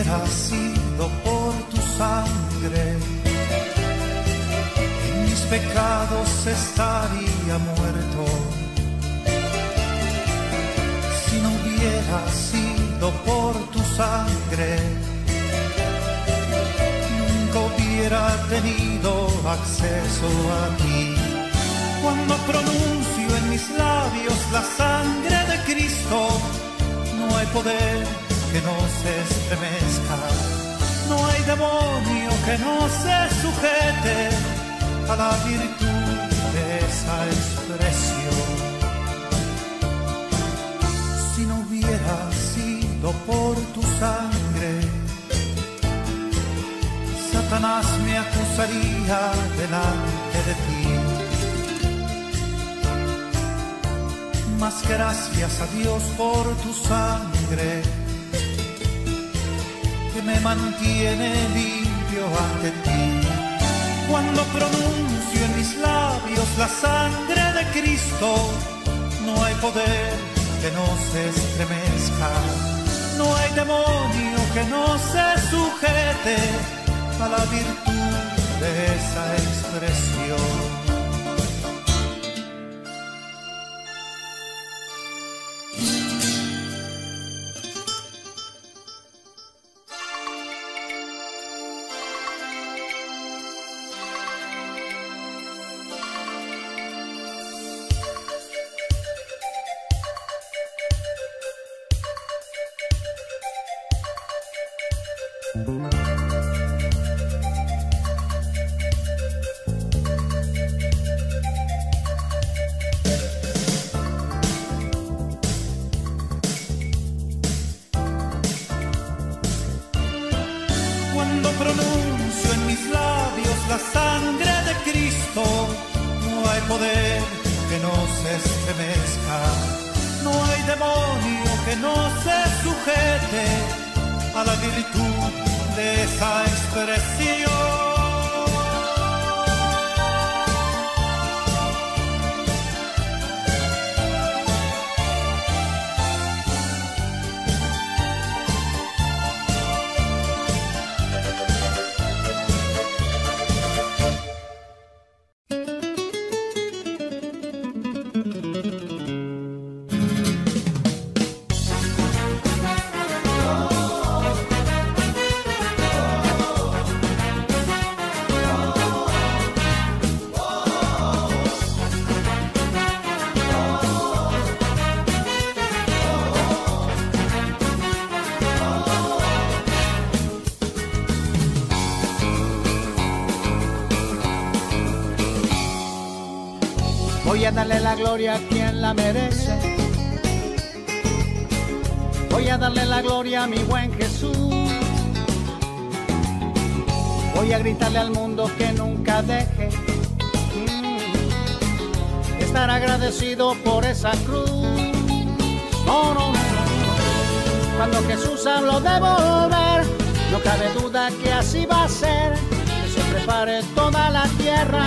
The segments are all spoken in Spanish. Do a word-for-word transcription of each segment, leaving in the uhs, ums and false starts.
hubiera sido por tu sangre, en mis pecados estaría muerto. Si no hubiera sido por tu sangre, nunca hubiera tenido acceso a ti. Cuando pronuncio en mis labios la sangre de Cristo, no hay poder que no se estremezca, no hay demonio que no se sujete a la virtud de esa expresión. Si no hubiera sido por tu sangre, Satanás me acusaría delante de ti. Mas gracias a Dios por tu sangre, que me mantiene limpio ante ti. Cuando pronuncio en mis labios la sangre de Cristo, no hay poder que no se estremezca, no hay demonio que no se sujete a la virtud de esa expresión. Cuando pronuncio en mis labios la sangre de Cristo, no hay poder que no se estremezca, no hay demonio que no se sujete a la virtud de esa expresión. Voy a darle la gloria a quien la merece. Voy a darle la gloria a mi buen Jesús. Voy a gritarle al mundo que nunca deje mm, estar agradecido por esa cruz. No, no, no. Cuando Jesús habló de volver, no cabe duda que así va a ser. Que se prepare toda la tierra.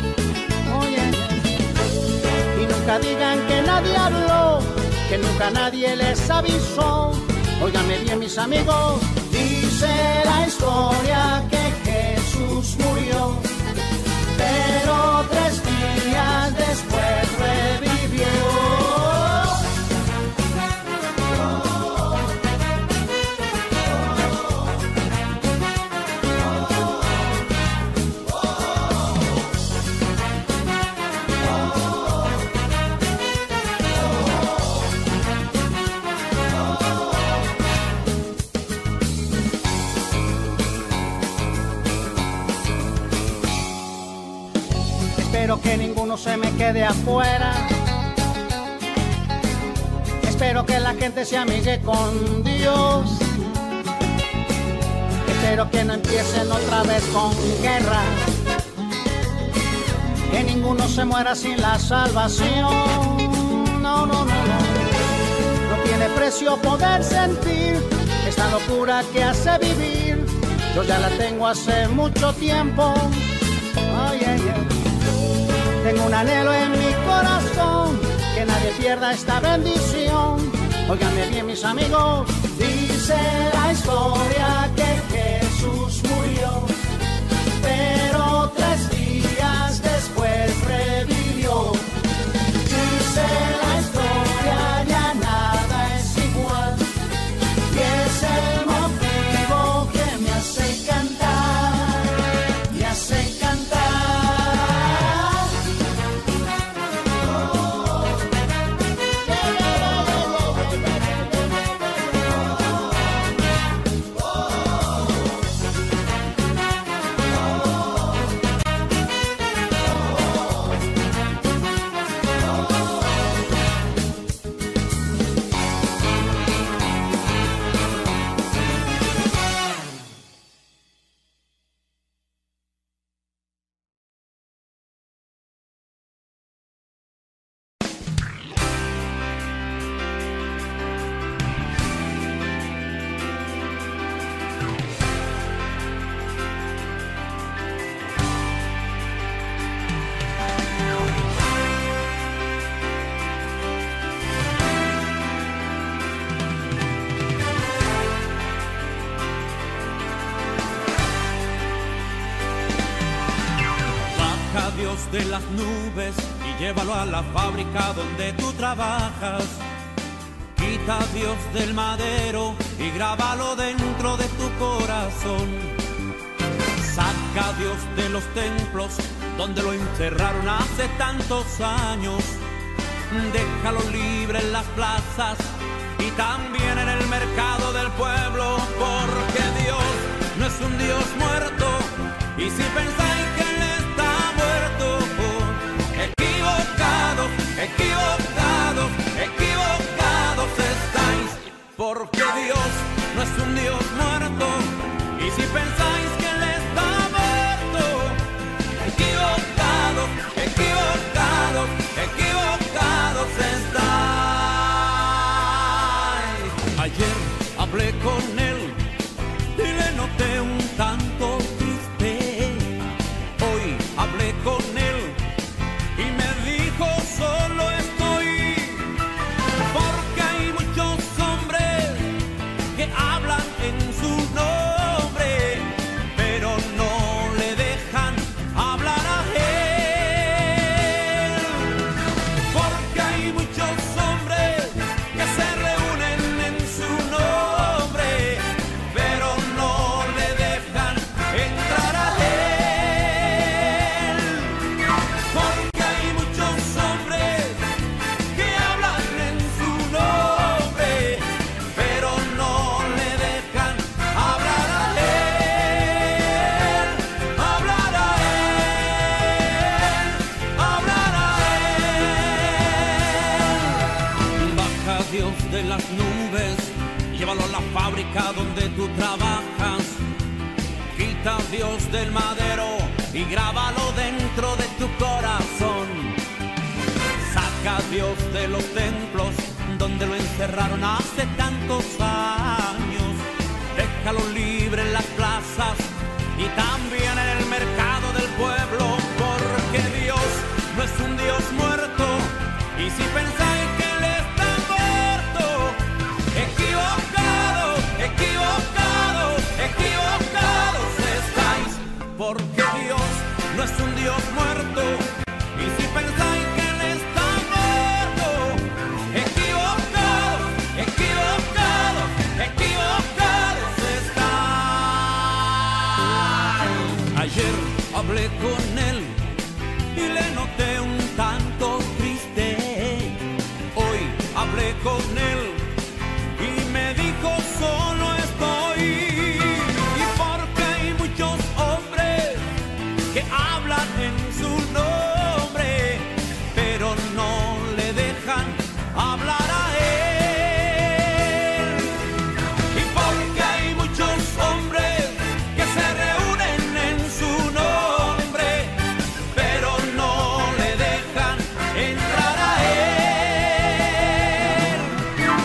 Nunca digan que nadie habló, que nunca nadie les avisó. Óiganme bien, mis amigos, dice la historia que Jesús murió, pero tres días después revivió. Espero que ninguno se me quede afuera. Espero que la gente se amigue con Dios. Espero que no empiecen otra vez con guerra. Que ninguno se muera sin la salvación. No, no, no, no. No tiene precio poder sentir esta locura que hace vivir. Yo ya la tengo hace mucho tiempo. Ay, ay, ay. Tengo un anhelo en mi corazón, que nadie pierda esta bendición. Óiganme bien, mis amigos, dice la historia Jesús murió, pero tres días después revivió. Dice la historia, ya nada es igual, y es el motivo que me hace cantar, me hace cantar. Dios de las nubes y llévalo a la fábrica donde tú trabajas. Quita a Dios del madero y grábalo dentro de tu corazón. Saca a Dios de los templos donde lo encerraron hace tantos años. Déjalo libre en las plazas y también en el mercado del pueblo, porque Dios no es un Dios muerto. Y si pensáis que Él está muerto, equivocados, equivocados, equivocados estáis, porque Dios no es un Dios muerto. Y si pensáis que Él está muerto, equivocados, equivocados, equivocados estáis. Ayer hablé con Él y le noté un tanto triste. Hoy hablé con Él y me dijo: solo estoy, porque hay muchos hombres que hablan en su nombre, pero no le dejan hablar a Él. Porque hay muchos hombres que se reúnen en su nombre, pero no le dejan entrar a Él. Porque hay muchos hombres que hablan en su nombre, pero no le dejan hablar a Él, hablar a Él, hablar a Él. Baja Dios de las nubes, llévalo a la fábrica donde tú trabajas. Quita a Dios del madero y grábalo dentro de tu corazón. Saca a Dios de los templos donde lo encerraron hace tantos años. Déjalo libre en las plazas y también en el mercado del pueblo, porque Dios no es un Dios muerto. Y si pensáis que Él está muerto, equivocados, equivocados, equivocados estáis, porque Dios no es un Dios muerto. Y si pensáis que Él está muerto, equivocados, equivocados, equivocados estáis. Ayer hablé con Él y le noté un tanto triste. Hoy hablé con Él y me dijo: solo estoy. Y porque hay muchos hombres que hablan en su nombre, pero no le dejan hablar a Él. Y porque hay muchos hombres que se reúnen en su nombre, pero no le dejan entrar a Él.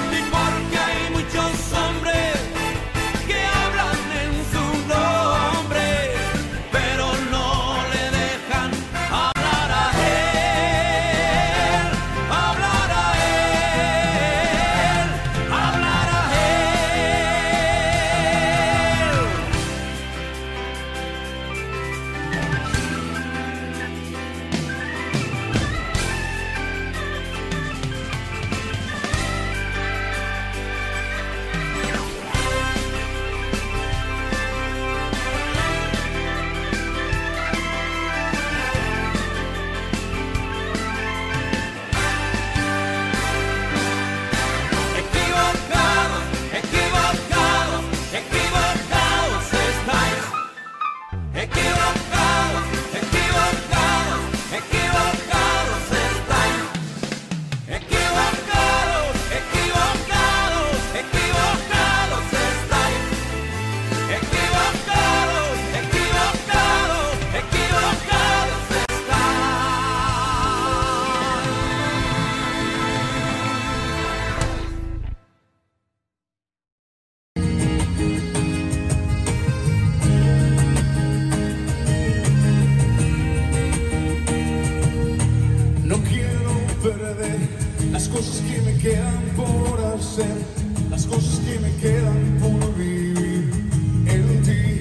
las cosas que me quedan por hacer, las cosas que me quedan por vivir en ti.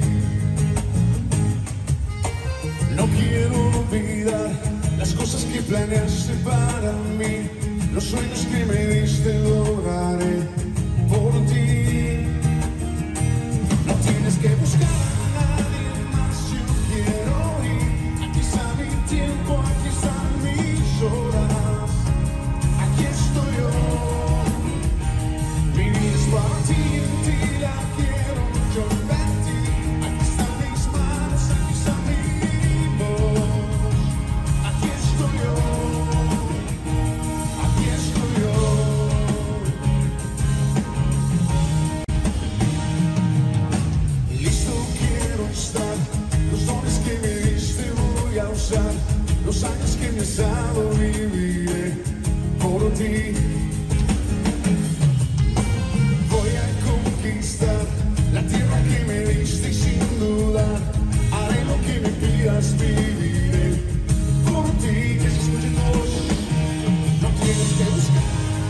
No quiero olvidar las cosas que planeaste para mí, los sueños que me diste lograré por ti. No tienes que buscar a nadie más, yo quiero ir. Aquí está mi tiempo, aquí están mis horas, aquí estoy yo. Mi vida es para ti, en ti la quiero yo invertir. Aquí están mis manos, aquí está mi voz, aquí estoy yo, aquí estoy yo. Listo quiero estar, los dones que me diste voy a usar, los años que me has dado viviré por ti. Voy a conquistar la tierra que me diste y sin dudar haré lo que me pidas, viviré por ti. Que se escuche tu voz, no tienes que buscar.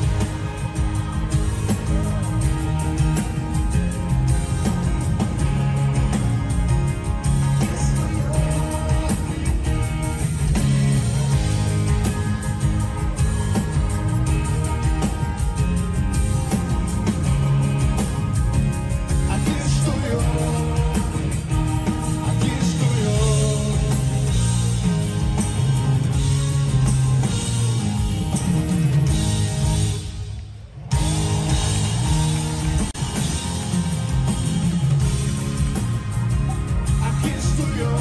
Aquí estoy yo, aquí estoy yo. Aquí estoy yo.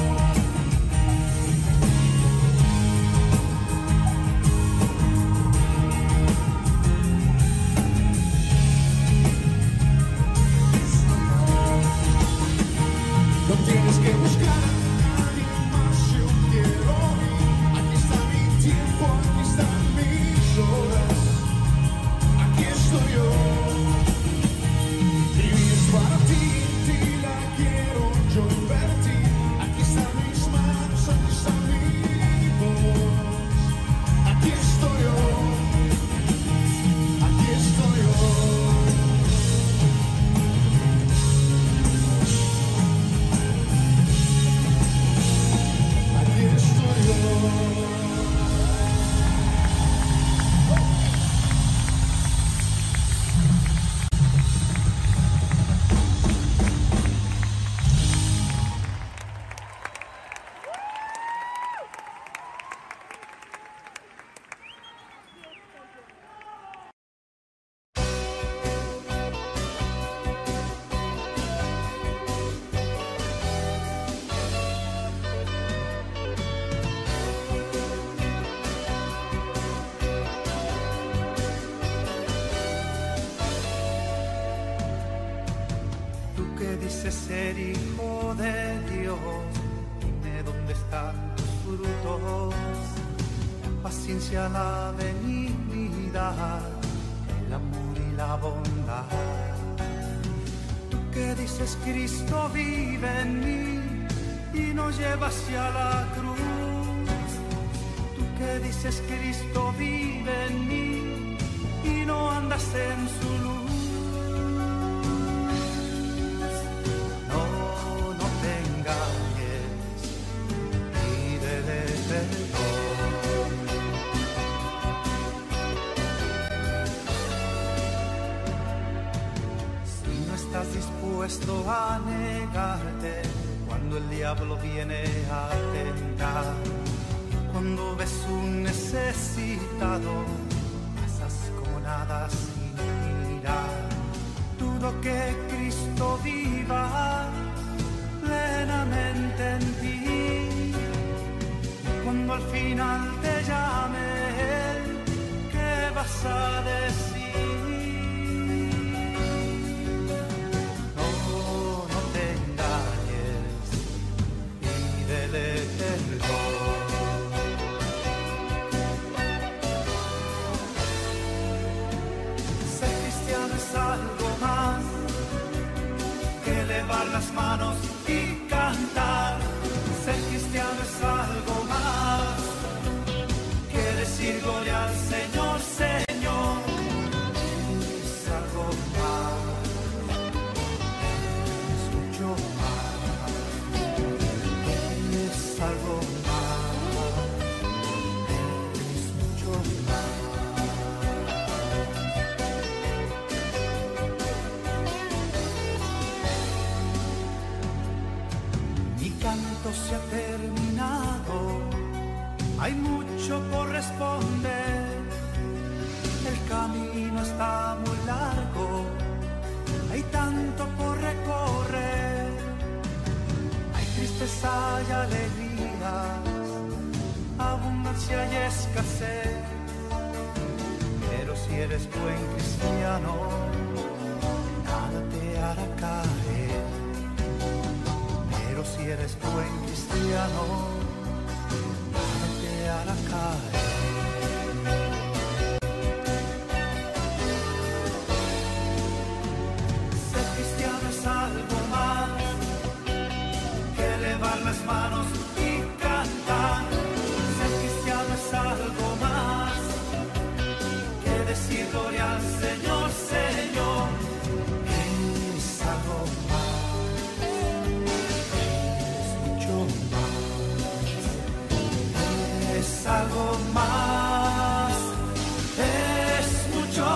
No tienes que buscar a nadie más, yo quiero ir. Aquí está mi tiempo, aquí están mis horas, aquí estoy yo. Mi vida es para ti, en ti la quiero yo invertir. Aquí están mis manos, aquí está mi voz, aquí estoy yo, aquí estoy yo. Aquí estoy yo. Tú que dices ser hijo de Dios, dime dónde están tus frutos, la paciencia, la benignidad, el amor y la bondad. Tú que dices Cristo vive en mí y nos lleva hacia la cruz. Tú que dices Cristo vive en mí y no andas en su luz. No, no te engañes, pídele perdón. Si no estás dispuesto a negarte cuando el diablo viene a tentar, cuando ves un necesitado, pasas como nada sin mirar. Dudo que Cristo viva plenamente en ti. Cuando al final te llame Él, ¿qué vas a decir? No, no te engañes, pídele perdón. Ser cristiano es algo más que elevar las manos y cantar. Ser cristiano es algo más que decir gloria al Señor, Señor. se ha terminado, hay mucho por responder, el camino está muy largo, hay tanto por recorrer, hay tristeza y alegrías, abundancia y escasez, pero si eres buen cristiano, nada te hará caer. Pero si eres buen cristiano, nada te hará caer. Ser cristiano es algo más que elevar las manos y cantar. Ser cristiano es algo más que decir gloria al Señor, Señor. Es algo más. Es algo más, es mucho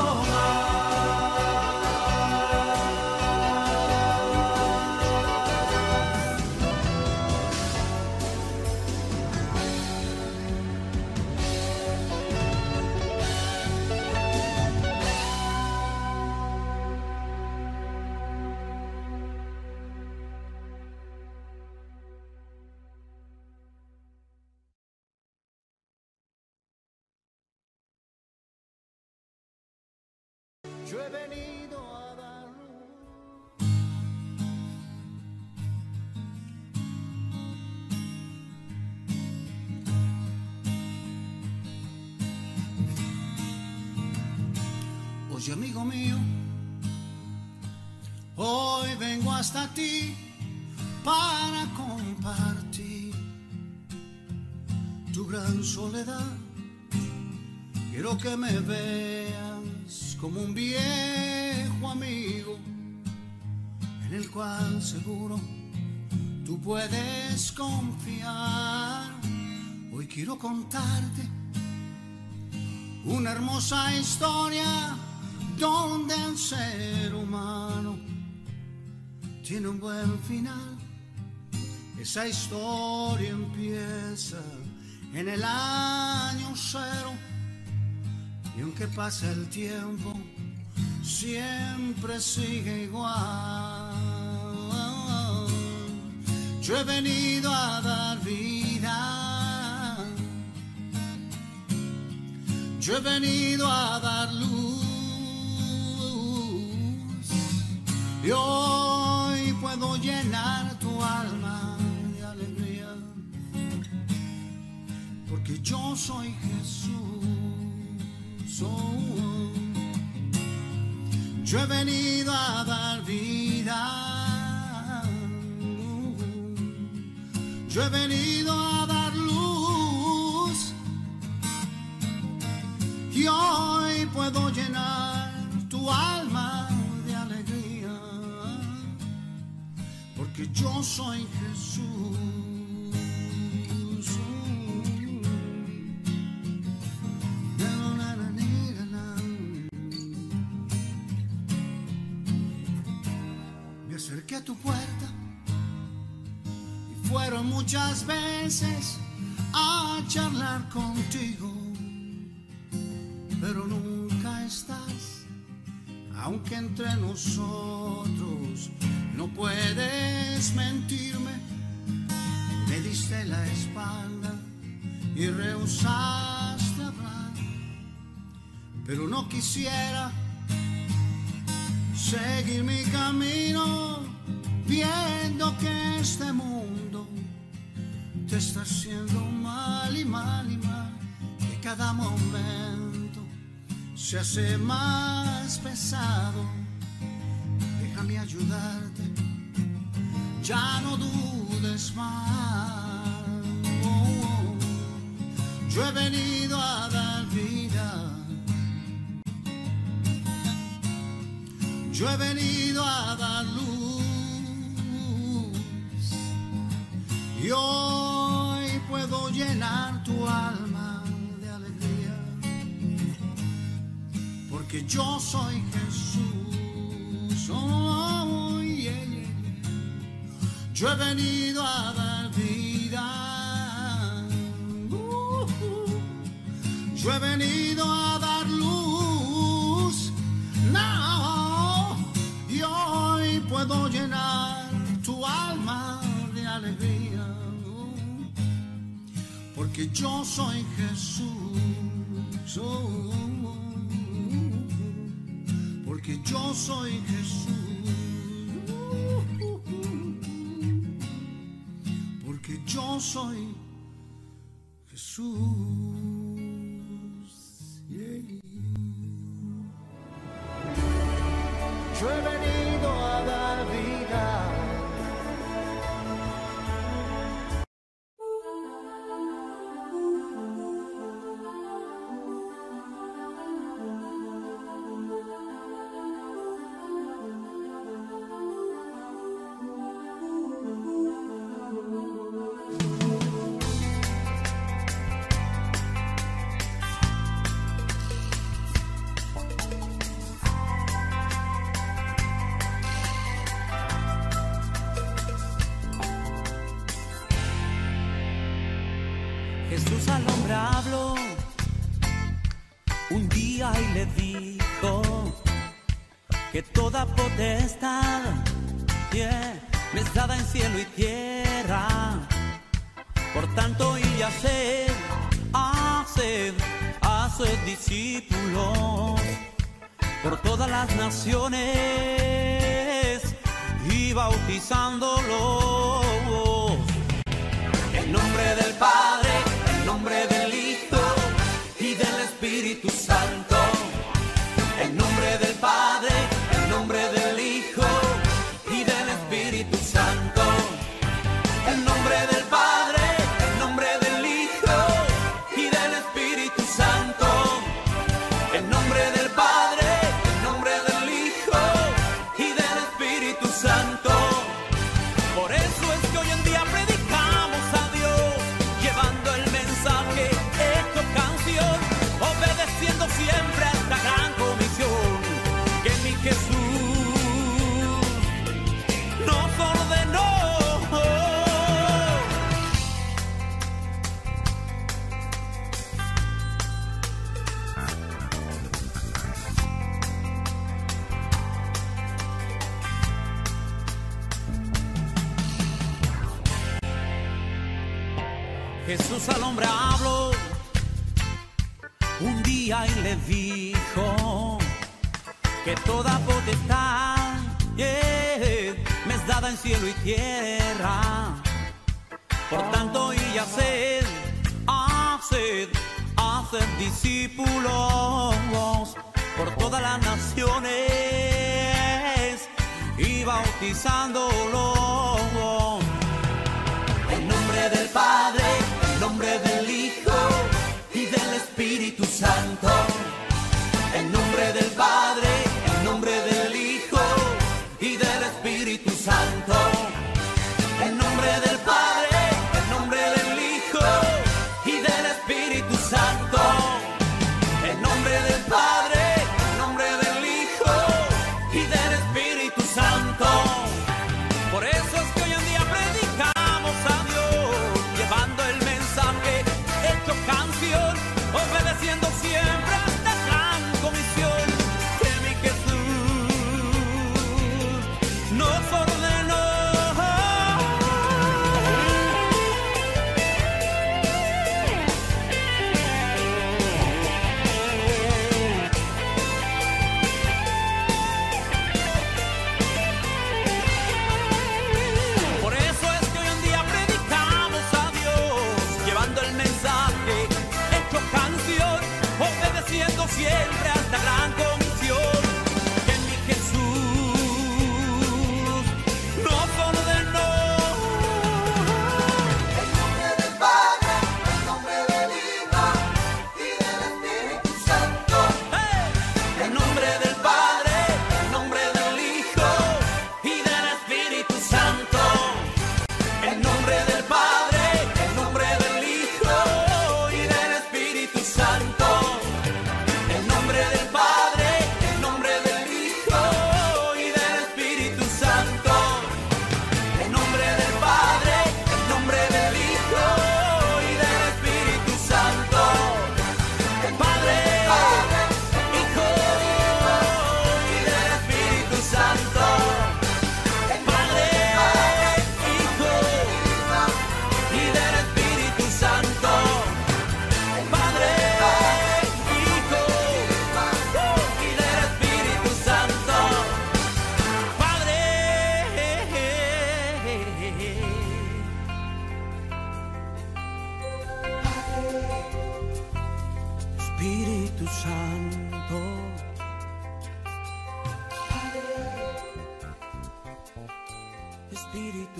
Yo he venido a dar luz. Oye, amigo mío, hoy vengo hasta ti para compartir tu gran soledad. Quiero que me veas como un viejo amigo en el cual seguro tú puedes confiar. Hoy quiero contarte una hermosa historia donde el ser humano tiene un buen final. Esa historia empieza en el año cero. Y aunque pase el tiempo, siempre sigue igual. Yo he venido a dar vida. Yo he venido a dar luz. Y hoy puedo llenar tu alma de alegría. Porque yo soy Jesús. Yo he venido a dar vida. Yo he venido a dar luz. Y hoy puedo llenar tu alma de alegría. Porque yo soy Jesús. Acerqué a tu puerta y fueron muchas veces a charlar contigo, pero nunca estás, aunque entre nosotros no puedes mentirme. Me diste la espalda y rehusaste hablar, pero no quisiera seguir mi camino, viendo que este mundo te está haciendo mal y mal y mal, que cada momento se hace más pesado. Déjame ayudarte, ya no dudes más. Oh, oh. Yo he venido a dar vida. Yo he venido a dar luz. Y hoy puedo llenar tu alma de alegría. Porque yo soy Jesús. Oh, yeah, yeah, yeah. Yo he venido a dar vida. Uh, uh. Yo he venido a dar luz. No. Y hoy puedo llenar tu alma de alegría. Uh, porque yo soy Jesús. Uh, porque yo soy Jesús. Porque yo soy Jesús. Yeah. Yo he venido a dar vida. Jesús al hombre habló un día y le dijo que toda potestad, yeah, me es dada en cielo y tierra. Por tanto, y haced, haced, haced discípulos por todas las naciones y bautizándolos en nombre del Padre, en nombre del Hijo y del Espíritu Santo. En nombre del Padre, en nombre del Hijo y del Espíritu Santo. En nombre del Padre, en nombre del Hijo y del Espíritu Santo. En nombre del Padre, en nombre del Hijo y del Espíritu Santo. Por eso es que hoy en día predicamos a Dios, llevando el mensaje hecho canción, obedeciendo siempre a esta gran comisión que mi Jesús nos ordenó. Jesús al hombre habló un día y le dijo que toda potestad, yeah, me es dada en cielo y tierra. Por tanto, y haced, haced, haced discípulos por todas las naciones y bautizándolos en nombre del Padre, en nombre del Hijo y del Espíritu Santo. En nombre del Padre, en nombre del Hijo y del Espíritu Santo. En nombre del Padre, en nombre del Hijo y del Espíritu Santo. En nombre del Padre, en nombre del Hijo y del Espíritu Santo. Por eso es que hoy en día predicamos a Dios, llevando el mensaje hecho canción, obedeciendo siempre hasta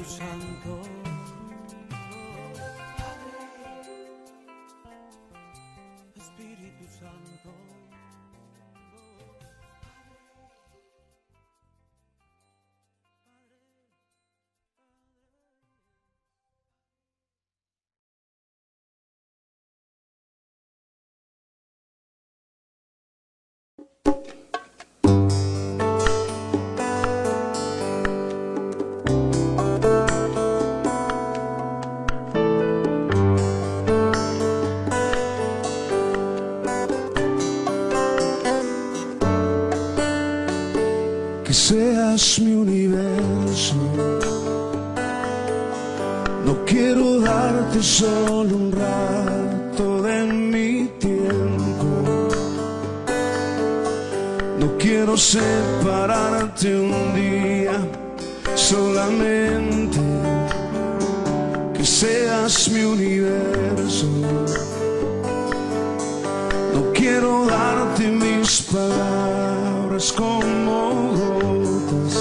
Santo. Espíritu Santo. Que seas mi universo. No quiero darte solo un rato de mi tiempo. No quiero separarte un día solamente. Que seas mi universo. No quiero darte mis palabras como gotas.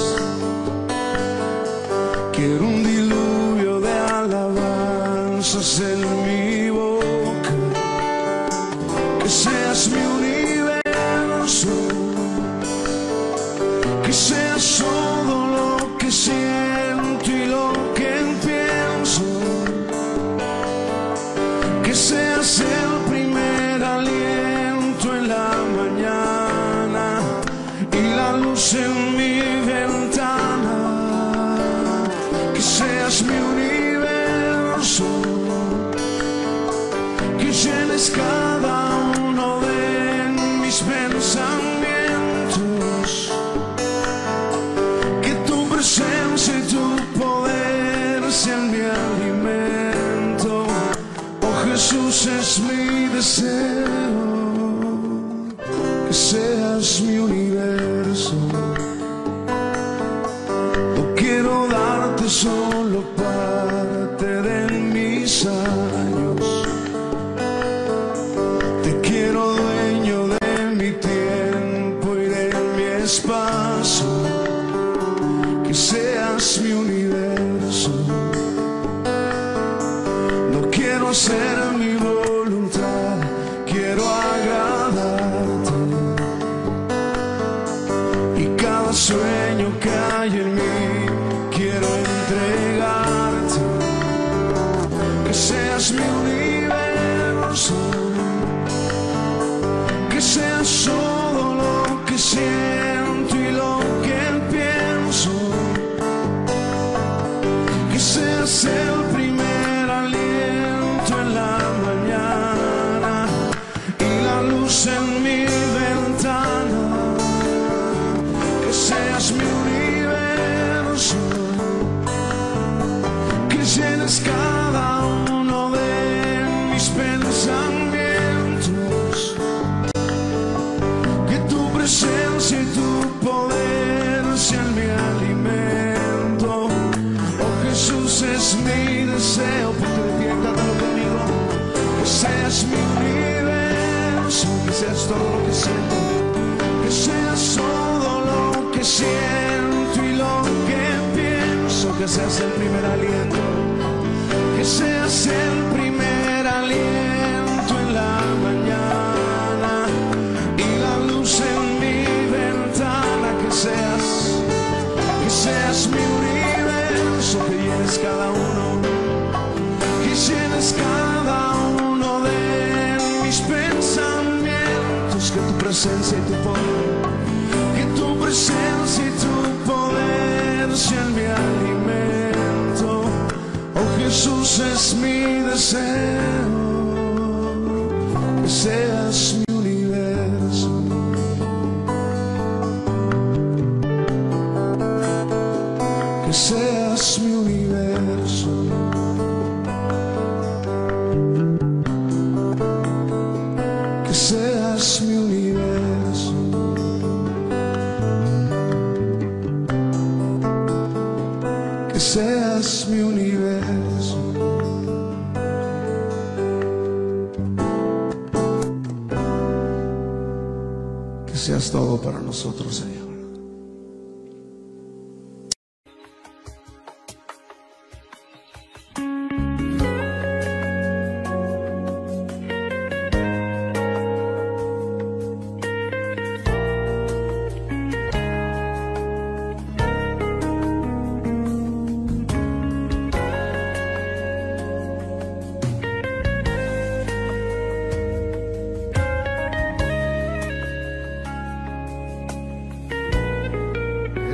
Quiero un diluvio de alabanzas en mi boca. Que seas mi universo. Que seas todo lo que siento y lo que pienso. Que seas el primer aliento en la mañana y la luz en mi ventana. Que seas mi universo. Que llenes cada uno de mis pensamientos. Que tu presencia y tu poder sean mi alimento. Oh Jesús, es mi deseo. Que seas mi universo. No quiero darte solo parte de mis años. Te quiero dueño de mi tiempo y de mi espacio. Que seas mi universo. No quiero hacer mi voluntad, quiero agradarte. Y cada sueño que hay en mí quiero entregarte. Que seas mi universo. Que seas todo lo que siento y lo que pienso. Que seas el primer aliento en la mañana y la luz en mi ventana. Que seas mi universo. Que llenes cada uno de mis pensamientos. Que tu presencia y tu poder sean mi alimento. Oh Jesús, es mi deseo. Ponte de pie, cántalo conmigo. Que seas mi universo. Que seas todo lo que siento. Que seas todo lo que siento y lo que pienso. Que seas el primer aliento. Que seas el primer aliento en la mañana y la luz en mi ventana. Que seas, que seas mi universo. Que llenes cada uno, que llenes cada uno de mis pensamientos. Que tu presencia y tu poder, que tu presencia y tu poder sean mi alimento. Oh Jesús, es mi deseo. Que seas mi universo. Que seas mi universo. Que seas mi universo. Que seas mi universo. Que seas todo para nosotros, Señor.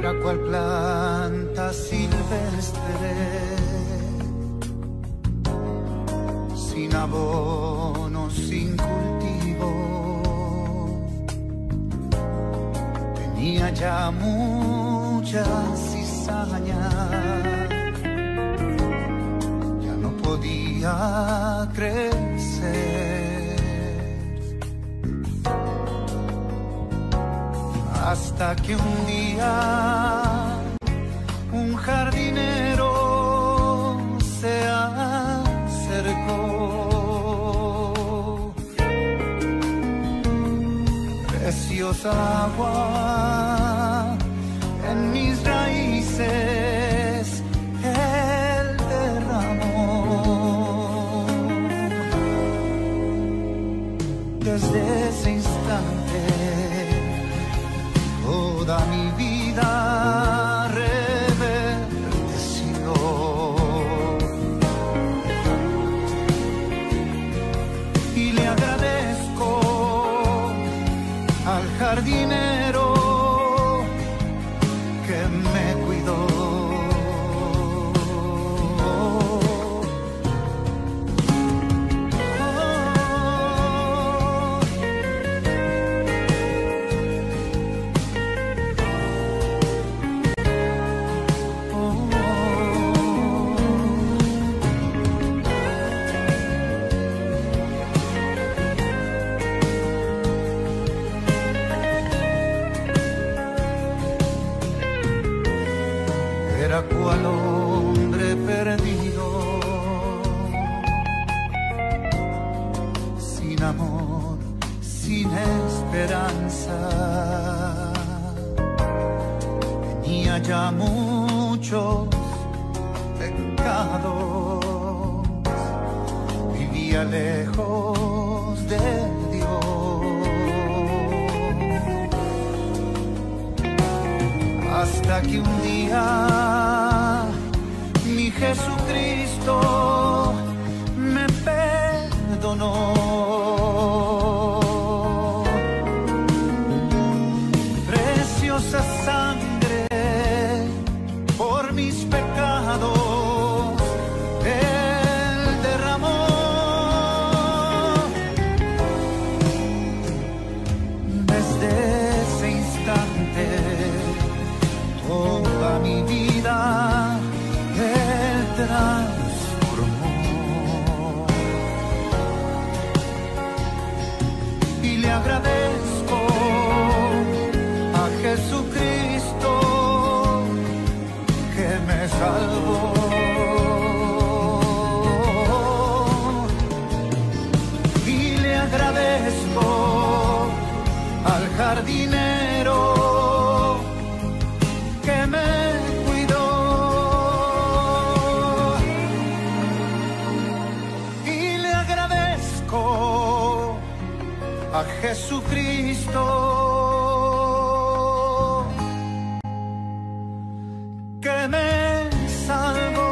era cual planta silvestre, sin abono, sin cultivo. Tenía ya mucha cizaña, ya no podía crecer, hasta que un día un jardinero se acercó. Preciosa agua en mis raíces él derramó. Desde ese instante toda mi vida reverdeció. Y le agradezco al jardinero que me cuidó. Era cual hombre perdido, sin amor, sin esperanza. Tenía ya muchos pecados, vivía lejos de Dios, hasta que un día mi Jesucristo me perdonó. Preciosa sangre por mis pecados él derramó. Desde ese instante toda mi vida él transformó. Y le agradezco a Jesucristo que me salvó. Y le agradezco al jardinero que me cuidó. Y le agradezco a Jesucristo que me salvó.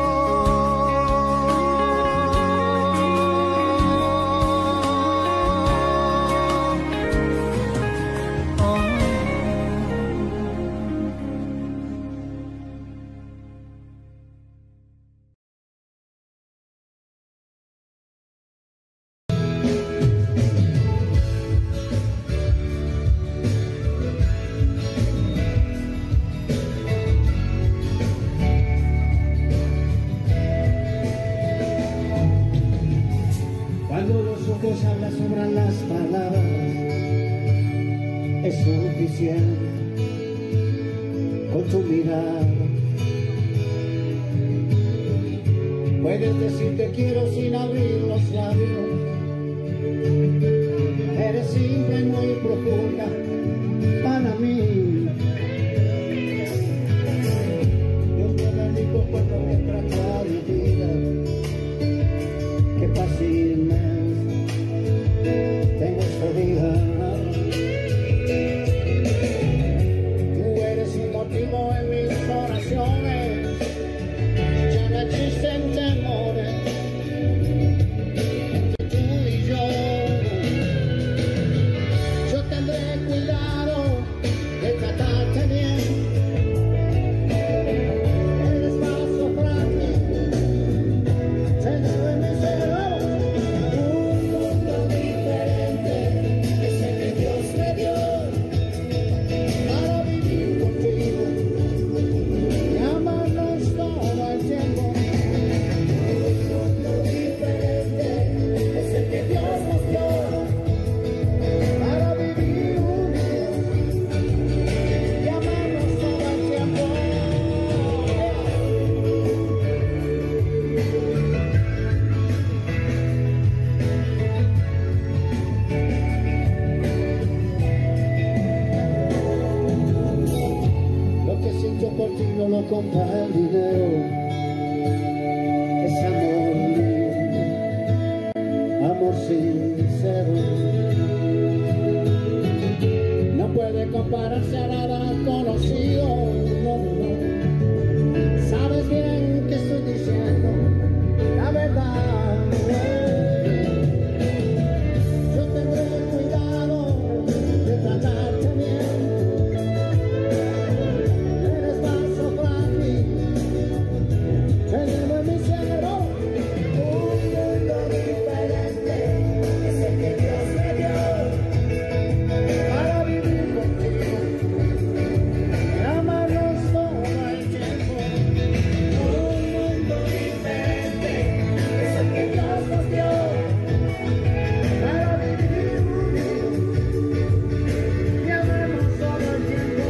Habla sobran las palabras, es suficiente con tu mirada. Puedes decir te quiero sin abrir los labios, eres simple y muy profunda para mí. Dios me bendijo cuando me trajo a mi vida, qué fácilmente tengo esta vida. Tú eres un motivo en mis oraciones, ya no existen temores entre tú y yo. Yo tendré cuidado lo compra el dinero, es amor libre, amor sincero. No puede compararse a nada conocido, no, no. Sabes bien que estoy diciendo la verdad. Yo tendré cuidado de tratarte bien. Eres vaso frágil, tenemos mi cielo. Un mundo diferente es el que Dios me dio para vivir contigo y amarnos todo el tiempo. Un mundo diferente es el que Dios nos dio para vivir contigo y amarnos todo el tiempo.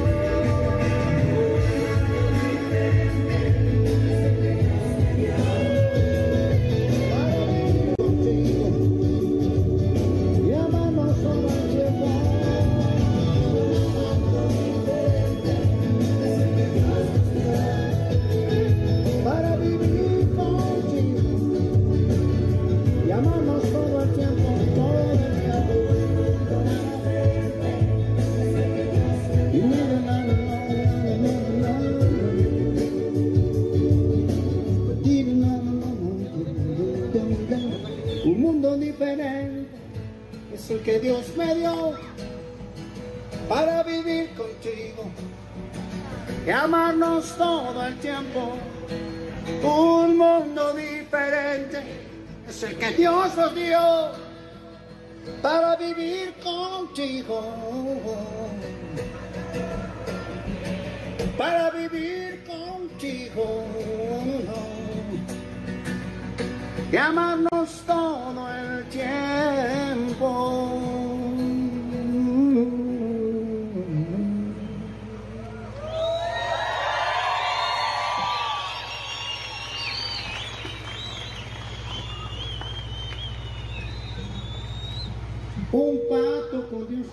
Y amarnos todo el tiempo. Para vivir contigo y amarnos todo el tiempo, todo el tiempo. Y mira, na, na, na, na, na, na. Y na, na, na, na, na. Un mundo diferente es el que Dios me dio para vivir contigo y amarnos todo el tiempo. Un mundo diferente es el que Dios nos dio para vivir contigo, para vivir contigo y amarnos todo el tiempo. Un pacto con Dios.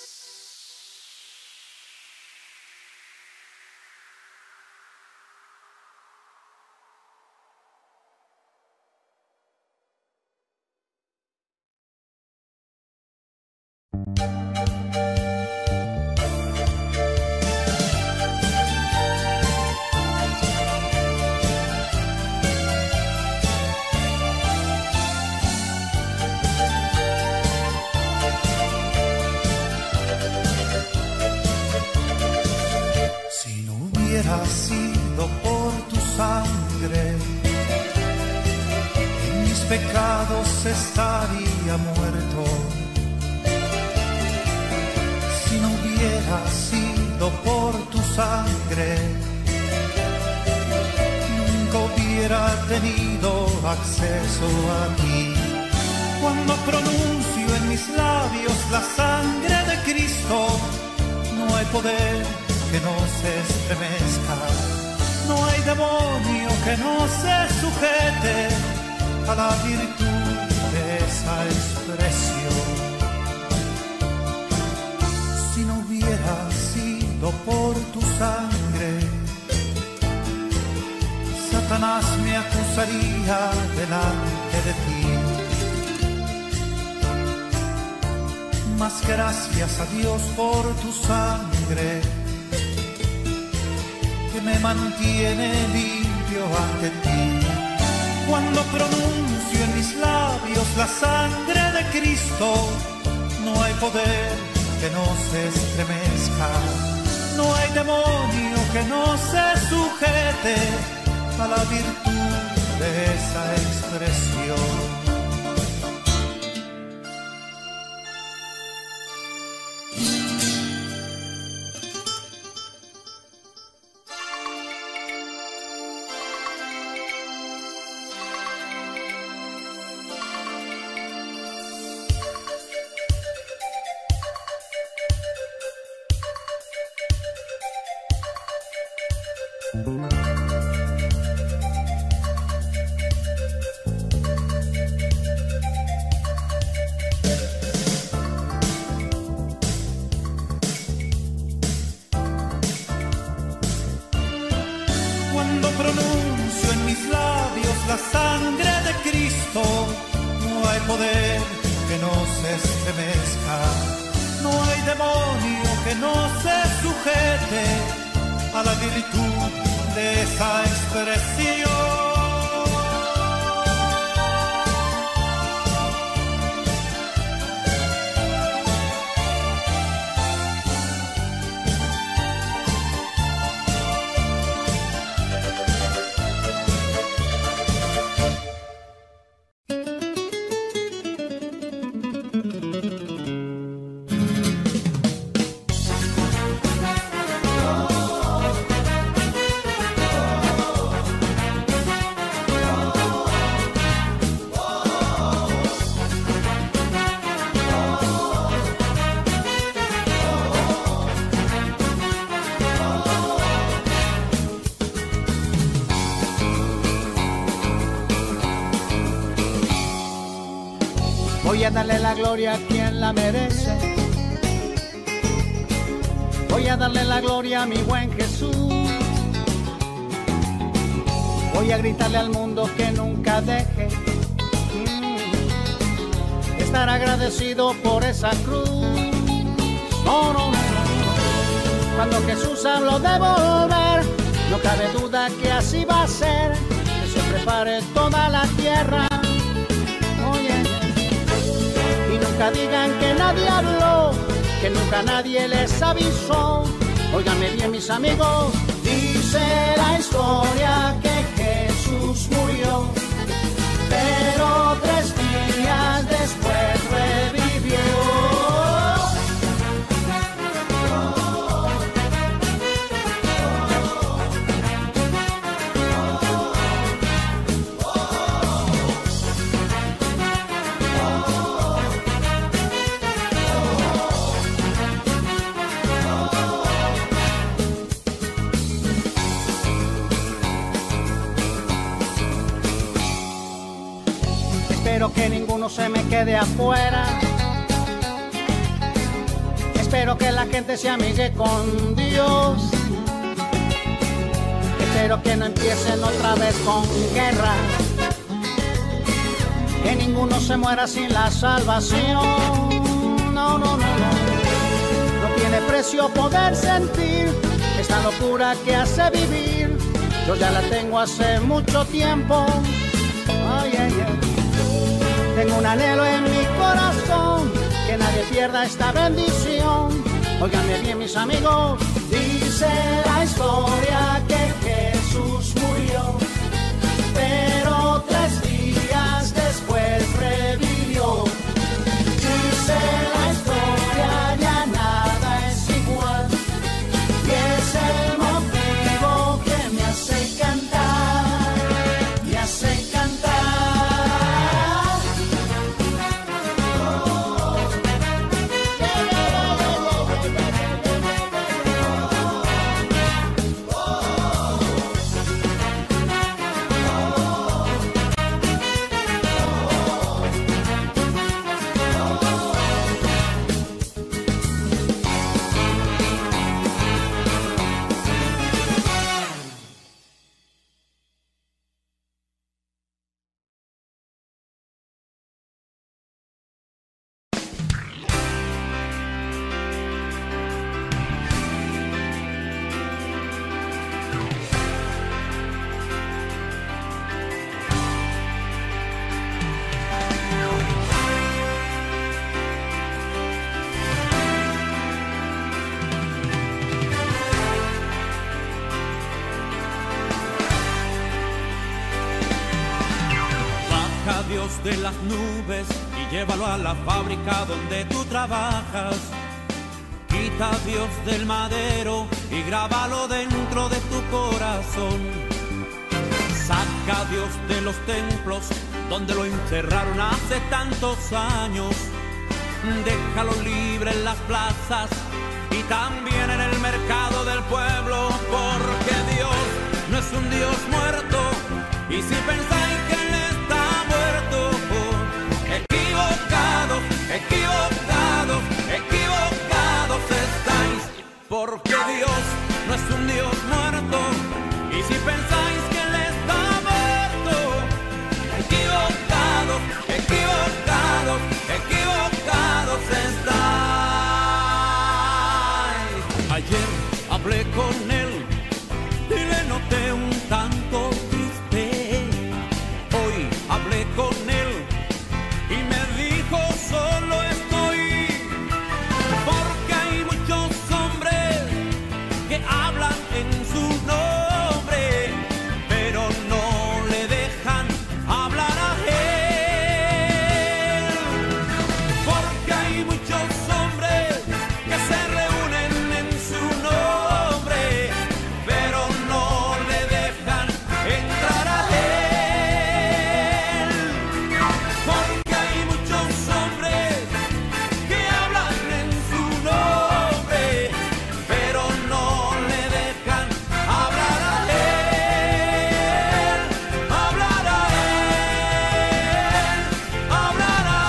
Si no hubiera sido por tu sangre, en mis pecados estaría muerto. Si no hubiera sido por tu sangre, nunca hubiera tenido acceso a ti. Cuando pronuncio en mis labios la sangre de Cristo, no hay poder que no se estremezca, no hay demonio que no se sujete a la virtud de esa expresión. Si no hubiera sido por tu sangre, Satanás me acusaría delante de ti. Mas gracias a Dios por tu sangre, que me mantiene limpio ante ti. Cuando pronuncio en mis labios la sangre de Cristo, no hay poder que no se estremezca, no hay demonio que no se sujete a la virtud de esa expresión. Cuando pronuncio en mis labios la sangre de Cristo, no hay poder que no se estremezca, no hay demonio que no se sujete a la virtud de esa expresión. Voy a darle la gloria a quien la merece. Voy a darle la gloria a mi buen Jesús. Voy a gritarle al mundo que nunca deje mm, estar agradecido por esa cruz. No, no, no, no. Cuando Jesús habló de volver, no cabe duda que así va a ser. Que se prepare toda la tierra. Oye, y nunca digan que nadie habló, que nunca nadie les avisó. Óiganme bien, mis amigos, dice la historia que Jesús murió, pero tres días después revivió. Espero que ninguno se me quede afuera. Espero que la gente se amigue con Dios. Espero que no empiecen otra vez con guerra. Que ninguno se muera sin la salvación. No, no, no, no. No tiene precio poder sentir esta locura que hace vivir. Yo ya la tengo hace mucho tiempo. Ay, ay, ay. Tengo un anhelo en mi corazón, que nadie pierda esta bendición. Óiganme bien, mis amigos. Dice la historia que Jesús murió, pero tres días después revivió. Dice la historia, ya nada es igual, y es el motivo que me hace cantar, me hace cantar. Dios de las nubes y llévalo a la fábrica donde tú trabajas. Quita a Dios del madero y grábalo dentro de tu corazón. Saca a Dios de los templos donde lo encerraron hace tantos años. Déjalo libre en las plazas y también en el mercado del pueblo, porque Dios no es un Dios muerto. Y si pensáis que Él está muerto, equivocados, equivocados, equivocados estáis, porque Dios no es un Dios muerto. Y si pensáis que Él está muerto, equivocados, equivocados, equivocados estáis. Ayer hablé con Él y le noté un tanto triste. Hoy hablé con Él y me dijo: solo estoy, porque hay muchos hombres que hablan en su nombre, pero no le dejan hablar a Él. Porque hay muchos hombres que se reúnen en su nombre, pero no le dejan entrar a Él. Porque hay muchos hombres que hablan en su nombre, pero no le dejan hablar a Él, hablar a Él, hablar a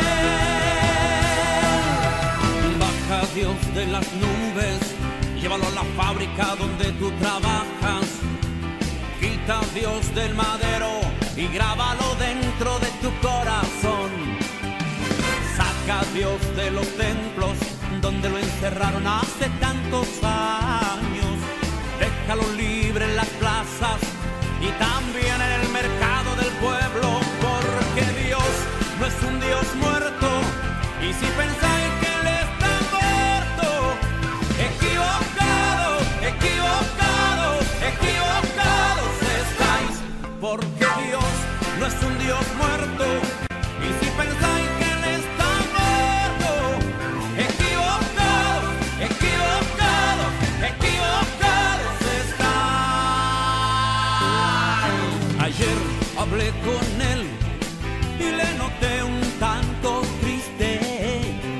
Él. Baja Dios de las nubes, llévalo a la fábrica donde tú trabajas. Quita a Dios del madero y grábalo dentro de tu corazón. Saca a Dios de los templos donde lo encerraron hace tantos años. Déjalo libre en las plazas y también en el mercado del pueblo, porque Dios no es un Dios muerto. Y si pensáis que Él está muerto, equivocados, equivocados, equivocados estáis, porque Dios no es un Dios muerto. Y si pensáis que Él está muerto, equivocados, equivocados, equivocados estáis. Ayer hablé con Él y le noté un tanto triste.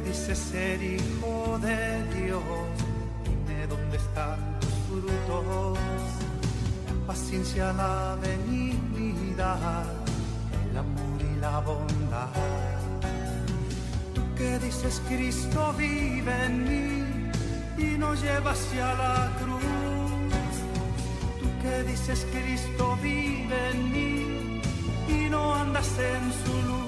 dices ser hijo de Dios, dime dónde están tus frutos, la paciencia, la benignidad, el amor y la bondad. Tú que dices Cristo vive en mí y nos lleva hacia la cruz. Tú que dices Cristo vive en mí y no andas en su luz.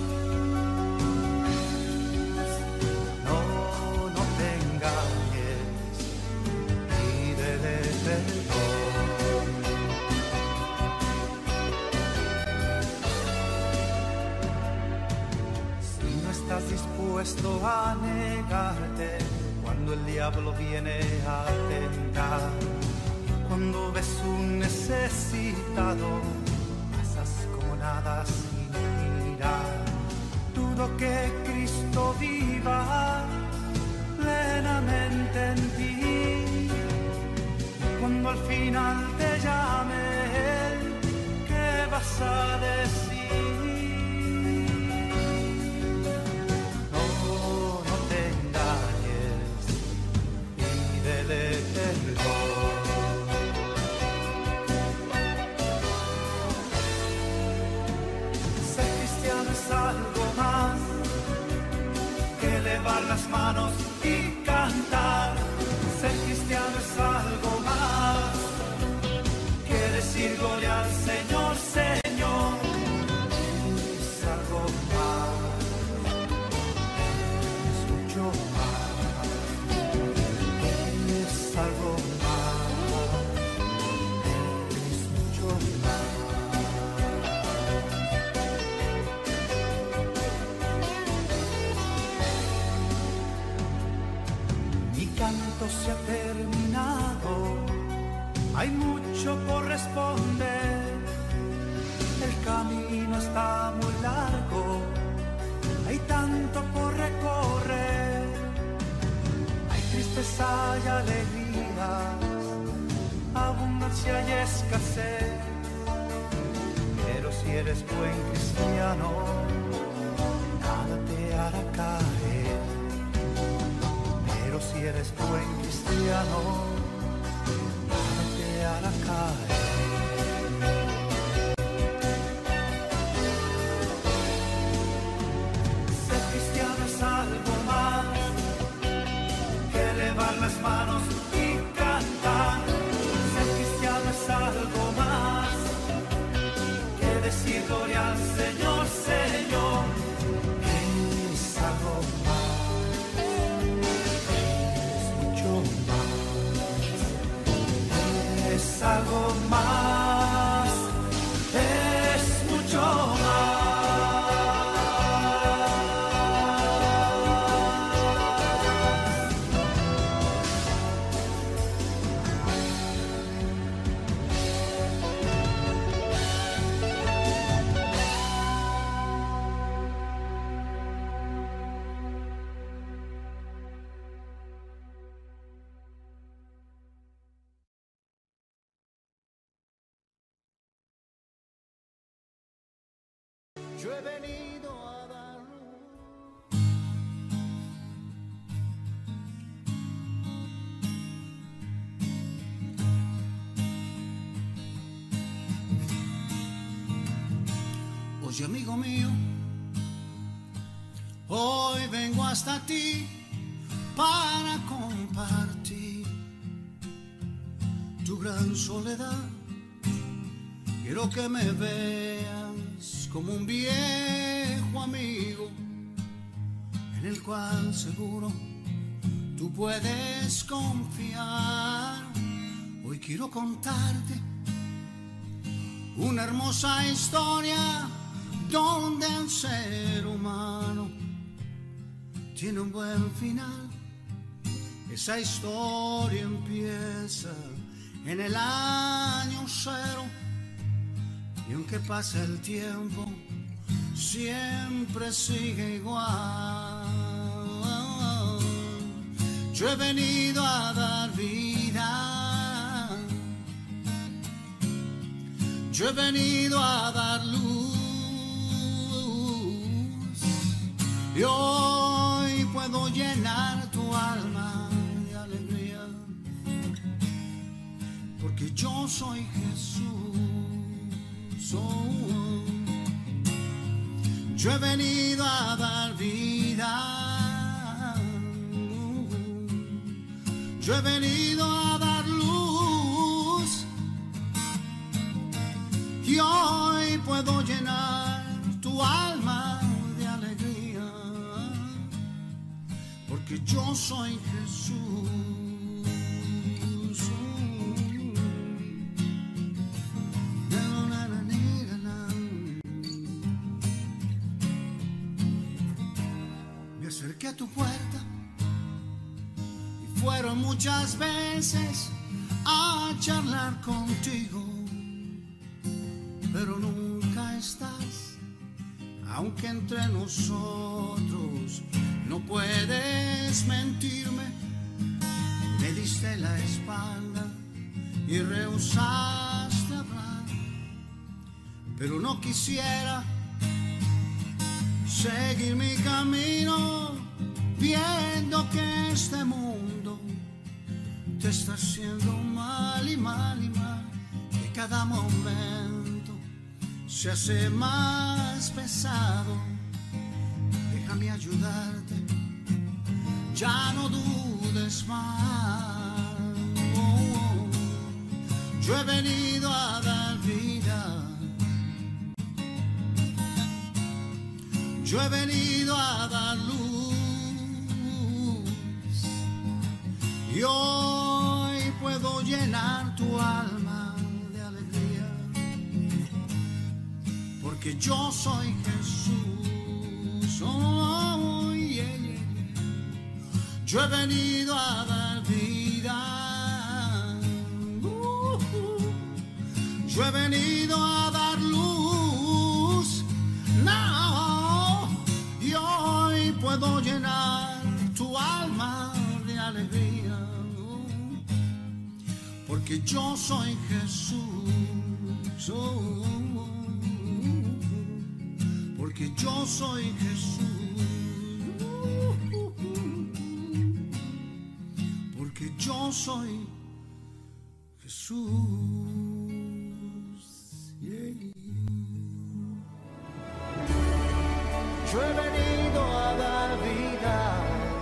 Dispuesto a negarte cuando el diablo viene a tentar, cuando ves un necesitado pasas como nada sin mirar. Dudo que Cristo viva plenamente en ti, cuando al final te llame Él, ¿qué vas a decir? Ser cristiano es algo más que elevar las manos y cantar. Ser cristiano es algo más que decir gloria al Señor, Señor. Es algo más, es mucho más, es algo más, es mucho más. Mi canto se ha terminado, hay mucho por responder. El camino está muy largo, hay tanto por recorrer. Hay tristeza y alegrías, abundancia y escasez. Pero si eres buen cristiano, nada te hará caer. Pero si eres buen cristiano, nada te hará caer. Ser cristiano es algo más que elevar las manos y cantar. Ser cristiano es algo más que decir gloria al Señor, Señor. Es algo más, es mucho más, es algo más, es mucho más. Yo he venido a dar luz. Oye, amigo mío, hoy vengo hasta ti para compartir tu gran soledad. Quiero que me veas como un viejo amigo en el cual seguro tú puedes confiar. Hoy quiero contarte una hermosa historia donde el ser humano tiene un buen final. Esa historia empieza en el año cero y aunque pase el tiempo siempre sigue igual. Yo he venido a dar vida, yo he venido a dar luz y hoy puedo puedo llenar tu alma de alegría, porque yo soy Jesús. Oh, yo he venido a dar vida, yo he venido a dar luz, y hoy puedo llenar tu alma de alegría, porque yo soy Jesús. Me acerqué a tu puerta y fueron muchas veces a charlar contigo, pero nunca estás, aunque entre nosotros no puedes mentirme. Me diste la espalda y rehusaste hablar, pero no quisiera seguir mi camino viendo que este mundo te está haciendo mal y mal y mal, que cada momento se hace más pesado. Déjame ayudarte, ya no dudes más. Oh, oh. Yo he venido a dar vida, yo he venido a dar luz, y hoy puedo llenar tu alma de alegría, porque yo soy Jesús. Oh, yeah, yeah, yeah. Yo he venido a dar vida, uh, uh. Yo he venido a dar luz, no, y hoy puedo llenar tu alma de alegría, uh, porque yo soy Jesús. Oh, porque yo soy Jesús, porque yo soy Jesús. Yeah. Yo he venido a dar vida.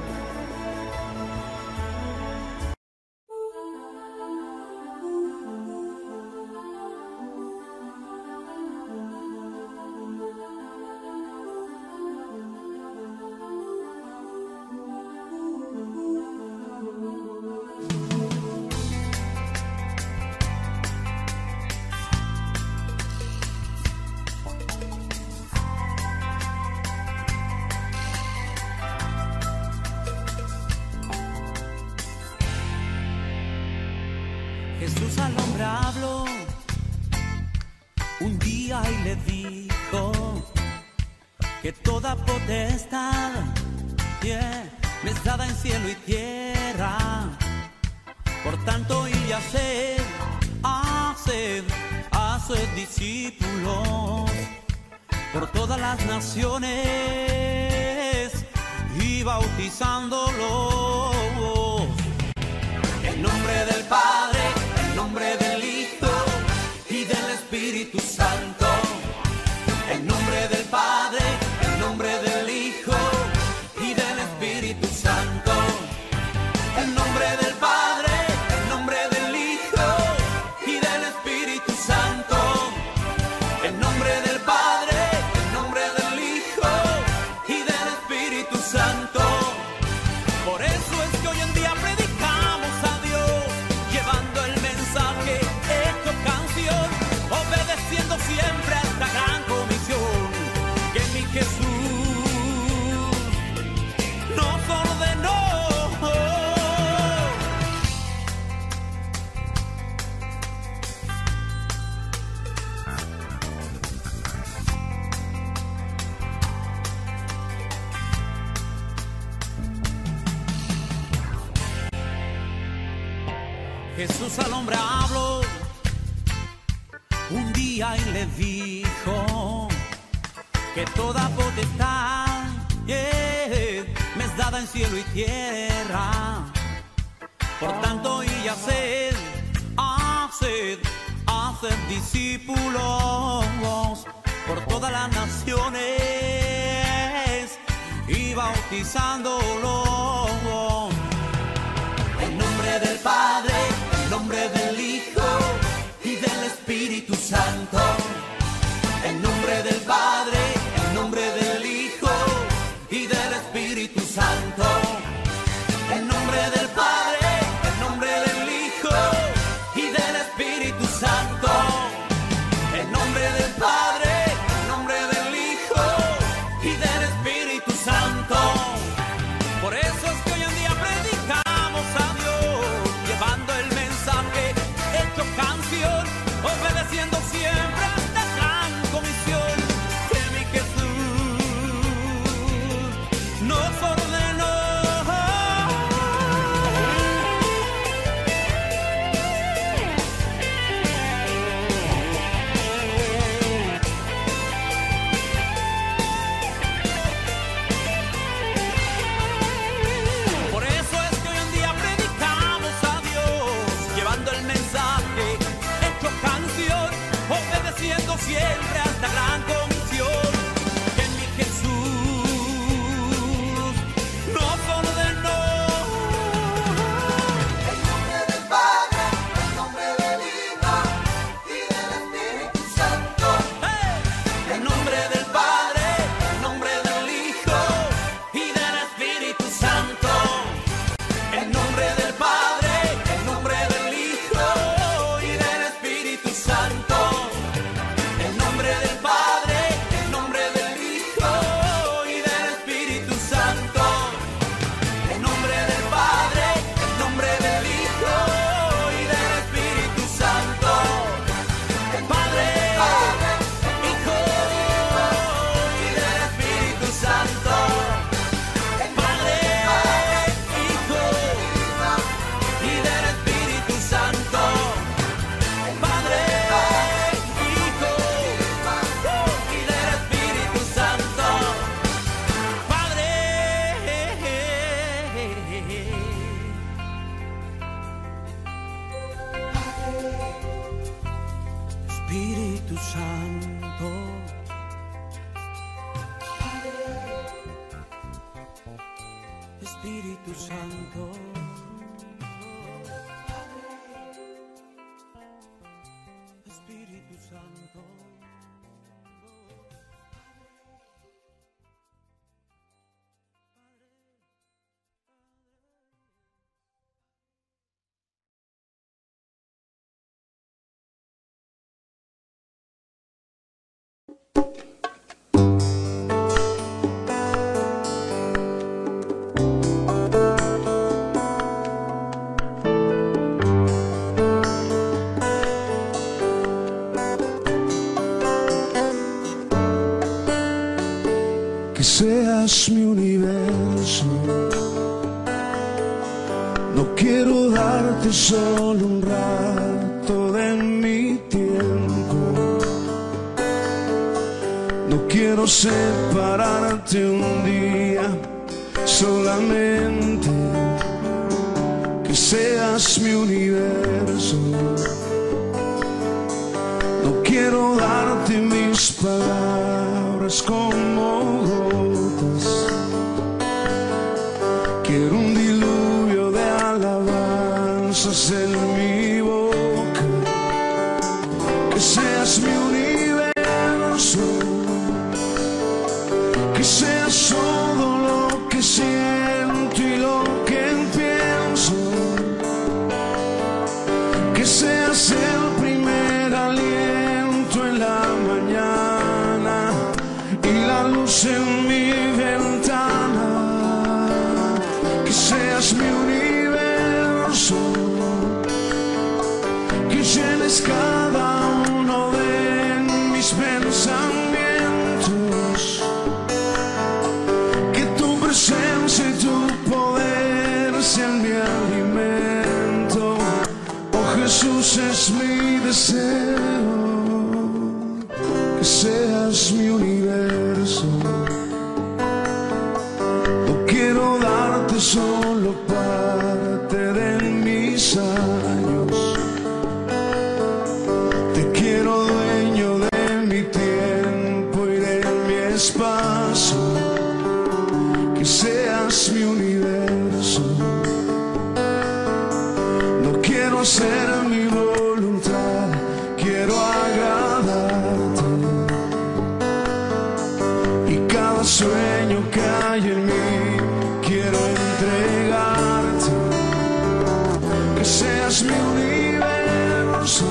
Jesús al hombre habló un día y le dijo que toda potestad, yeah, me es dada en cielo y tierra. Por tanto, y haced, haced, haced discípulos por todas las naciones y bautizándolos en nombre del Padre, en nombre del Hijo y del Espíritu Santo. En nombre del Padre, en nombre del Hijo y del Espíritu Santo. En nombre del Padre, en nombre del Hijo y del Espíritu Santo. En nombre del Padre, en nombre del Hijo y del Espíritu Santo. Por eso es que hoy en día predicamos a Dios, llevando el mensaje hecho canción, obedeciendo siempre a esta gran comisión que mi Jesús nos ordenó. Jesús al hombre habló un día y le dijo que toda potestad, yeah, me es dada en cielo y tierra. Por tanto, y haced, haced, haced discípulos por todas las naciones y bautizándolos en nombre del Padre, en nombre del Hijo y del Espíritu Santo. En nombre del Padre, en nombre del Hijo y del Espíritu Santo. En nombre del Padre, en nombre del Hijo y del Espíritu Santo. En nombre del Padre, en nombre del Hijo y del Espíritu Santo. Por eso es que hoy en día predicamos a Dios, llevando el mensaje hecho canción, obedeciendo siempre a esta gran comisión que mi Jesús nos ordenó. Por eso es que hoy en día predicamos a Dios, llevando el mensaje hecho canción, obedeciendo siempre a esta gran comisión que mi Jesús nos ordenó. En nombre del Padre, en nombre del Hijo y del Espíritu Santo. En nombre del Padre, en nombre del Hijo y del Espíritu Santo. En nombre del Padre, en nombre del Hijo y del Espíritu Santo. En nombre del Padre, en nombre del Hijo y del Espíritu Santo. En nombre del Padre, en nombre del Hijo y del Espíritu Santo. Padre, Hijo y del Espíritu Santo. Padre, Hijo y del Espíritu Santo. Padre, Hijo y del Espíritu Santo. Padre, Espíritu Santo. Espíritu Santo. Espíritu Santo. Que seas mi universo. No quiero darte solo un rato de mi tiempo. No quiero separarte un día solamente. Que seas mi universo. No quiero darte mis palabras como gotas. Quiero un diluvio de alabanzas en mi boca. Que seas mi universo. Que seas todo lo que siento y lo que pienso. Que seas el primer aliento en la mañana y la luz en mi ventana. Que seas mi universo. Que llenes cada uno de mis pensamientos. Que tu presencia y tu poder sean mi alimento. Oh Jesús, es mi deseo. Que seas mi universo. No quiero darte solo parte de mis años. Te quiero dueño de mi tiempo y de mi espacio. Que seas mi universo. No quiero hacer mi voluntad, quiero agradarte. Y cada sueño que hay en mí quiero entregarte. Que seas mi universo.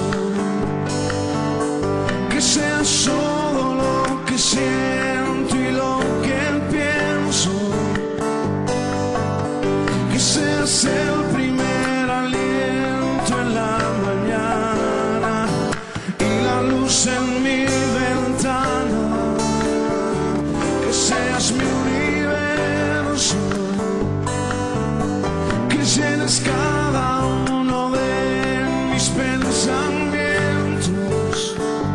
Que seas todo lo que siento y lo que pienso. Que seas el primer aliento en la mañana y la luz en mi ventana. Que seas mi universo. Que llenes cada uno de mis pensamientos.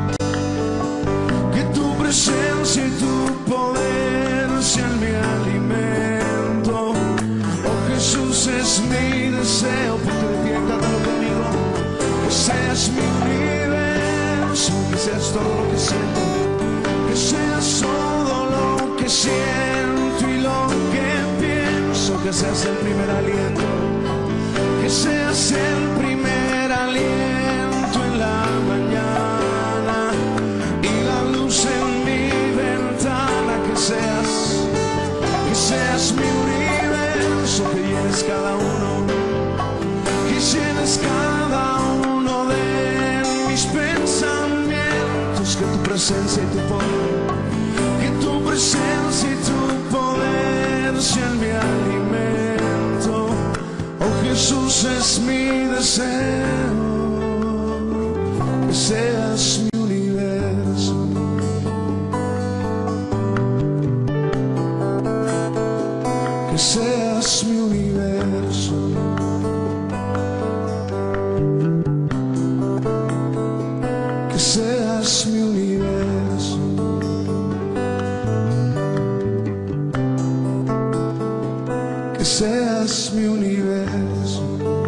Que tu presencia y tu poder sean mi alimento. Oh Jesús, es mi deseo. Ponte de pie, cántalo conmigo. Que seas mi universo. Que seas todo lo que siento. Que seas todo lo que siento y lo que pienso. Que seas el primer aliento. Que seas el primer aliento en la mañana y la luz en mi ventana. Que seas, que seas mi universo. Que llenes cada uno, que llenes cada uno de mis pensamientos. Que tu presencia y tu poder, que tu presencia y tu poder sean mi alimento. Oh Jesús, es mi deseo. Que seas mi universo. Que seas mi universo. Que seas mi universo. Que seas mi universo.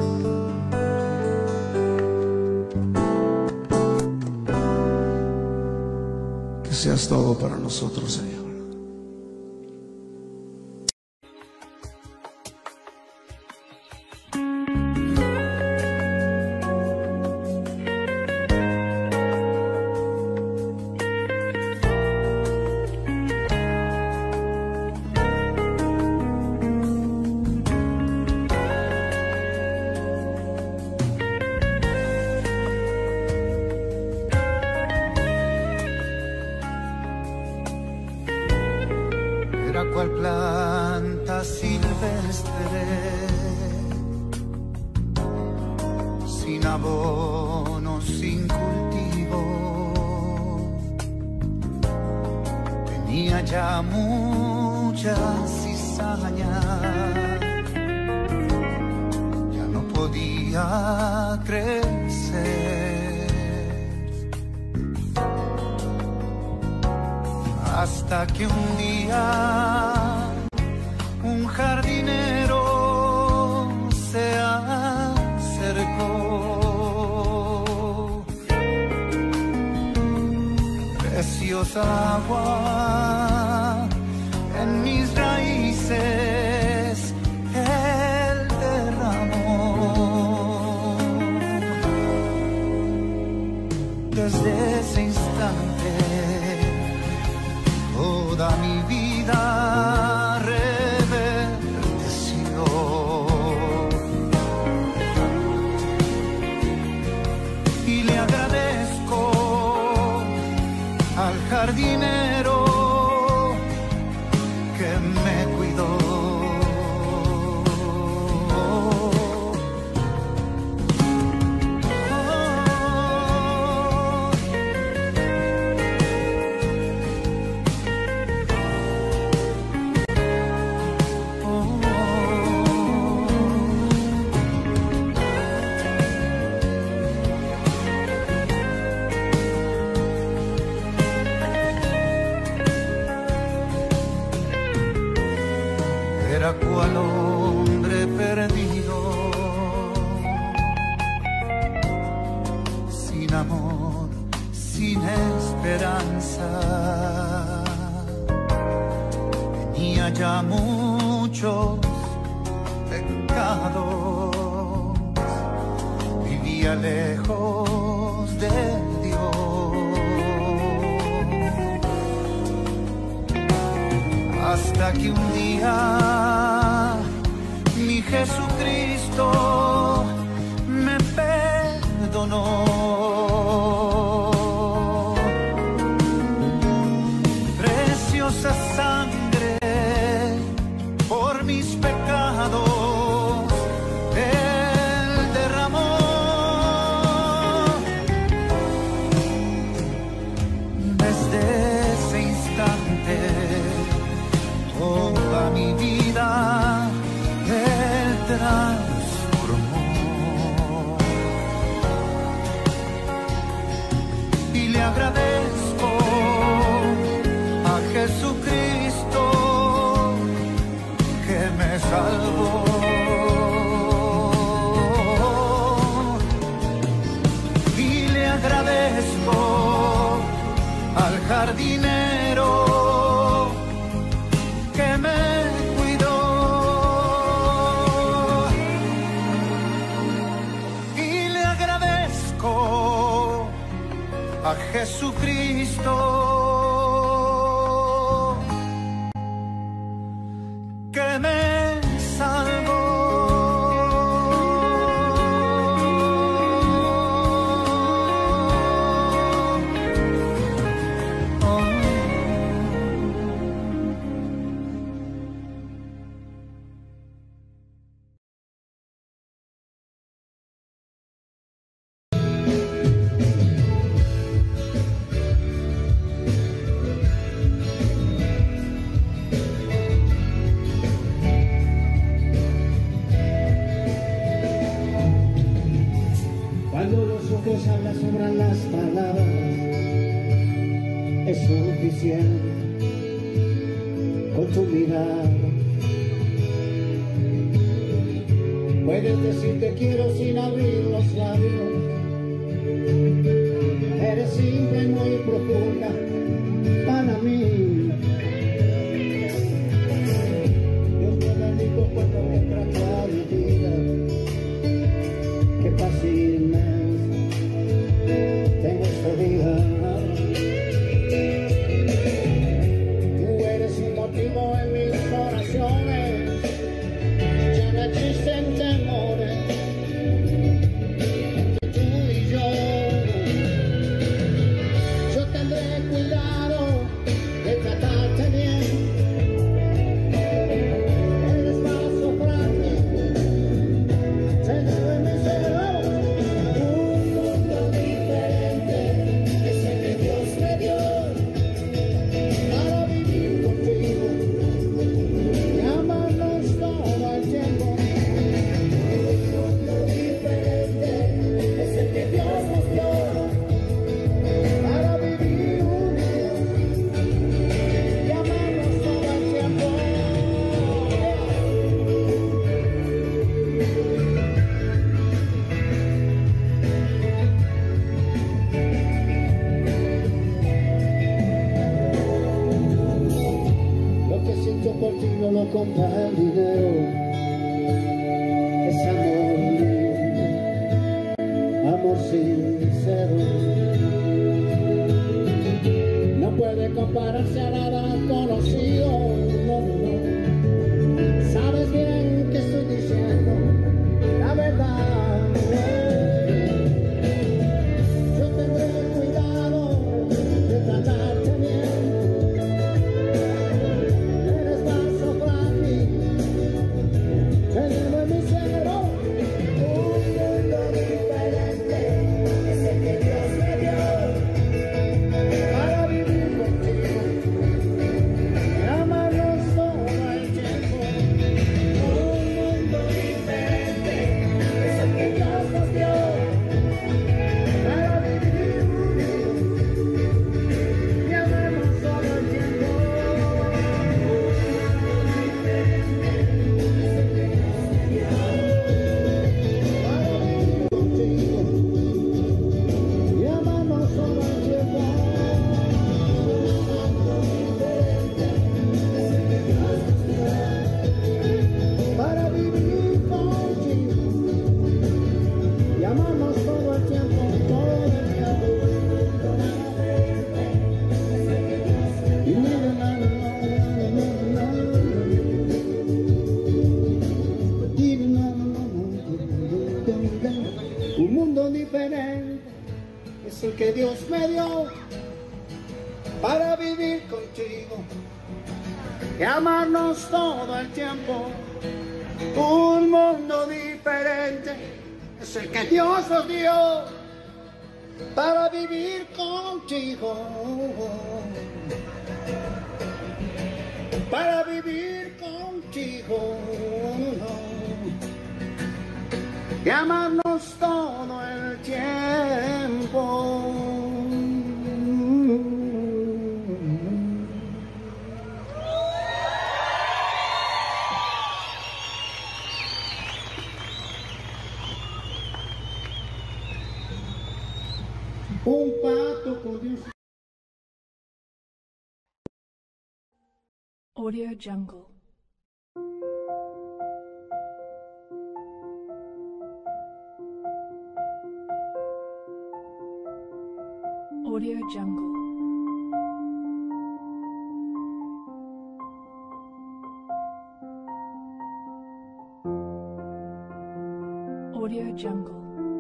Que seas todo para nosotros, Señor. Era cual planta silvestre, sin abono, sin cultivo. Tenía ya mucha cizaña, ya no podía crecer. Hasta que un día un jardinero se acercó. Preciosa agua en mis raíces él derramó. Desde ese instante toda mi vida reverdeció. Y le agradezco al jardinero que me cuidó. era cual hombre perdido, sin amor, sin esperanza. Tenía ya muchos pecados, vivía lejos de Dios, hasta que un día mi Jesucristo me perdonó. Preciosa sangre por mis pecados Él derramó. Desde ese instante toda mi vida Él transformó, y le agradezco a Jesucristo que me salvó. Y le agradezco al jardinero que me cuidó. Y le agradezco a Jesucristo que me salvó. Cuando los ojos hablan, sobran las palabras, es suficiente con tu mirada. Puedes decir te quiero sin abrir los labios, eres simple y muy profunda para mí. Dios me bendijo cuando me trajo a mi vida, qué paz inmensa tengo este día. Tú eres un motivo en mis oraciones, ya no existen temores entre tú y yo. Yo tendré cuidado de tratarte bien. Eres vaso frágil, Señor, mi Señor. Un mundo diferente es el que Dios me dio para vivir contigo y amarnos todo el tiempo. Un mundo diferente es el que Dios nos dio para vivir unidos y amarnos todo el tiempo. Lo que siento por ti no lo compra el dinero, es amor libre, amor sincero. No puede compararse a nada conocido, no, no. Sabes bien que estoy diciendo la verdad. Yo tendré cuidado de tratarte bien. Eres vaso frágil, Señor, mi Señor. Un mundo diferente es el que Dios me dio para vivir contigo Dios me dio para vivir contigo y amarnos todo el tiempo. Un mundo diferente es el que Dios nos dio para vivir contigo, para vivir contigo y amarnos todo el tiempo. Un pacto con Dios. Audio Jungle. Audio Jungle. Audio Jungle.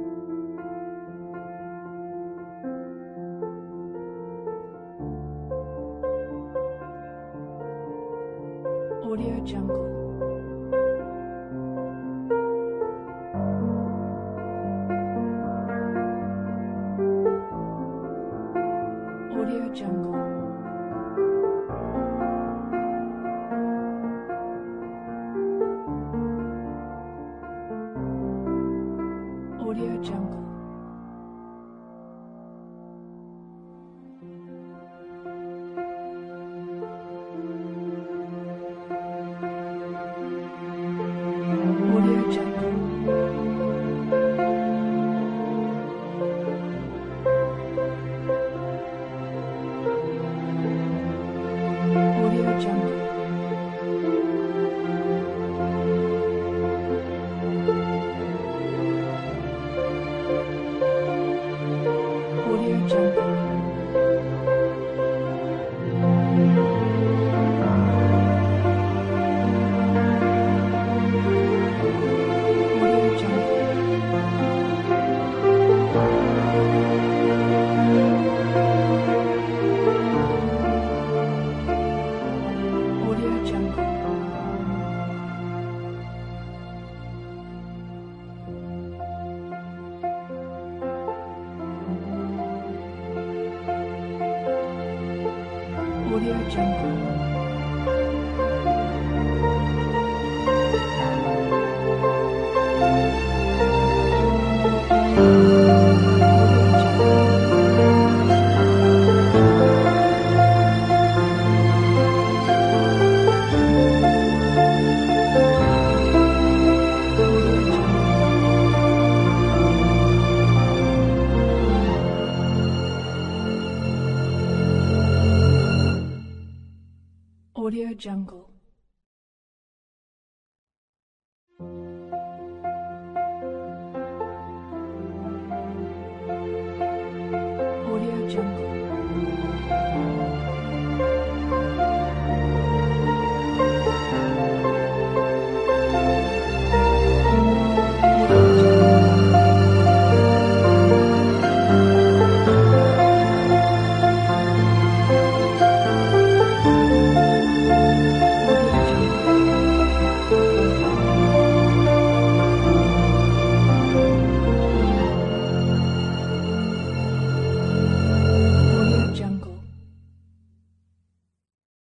Audio Jungle. Audio Jungle. Audio Jungle. Audio Jungle. Audio Jungle.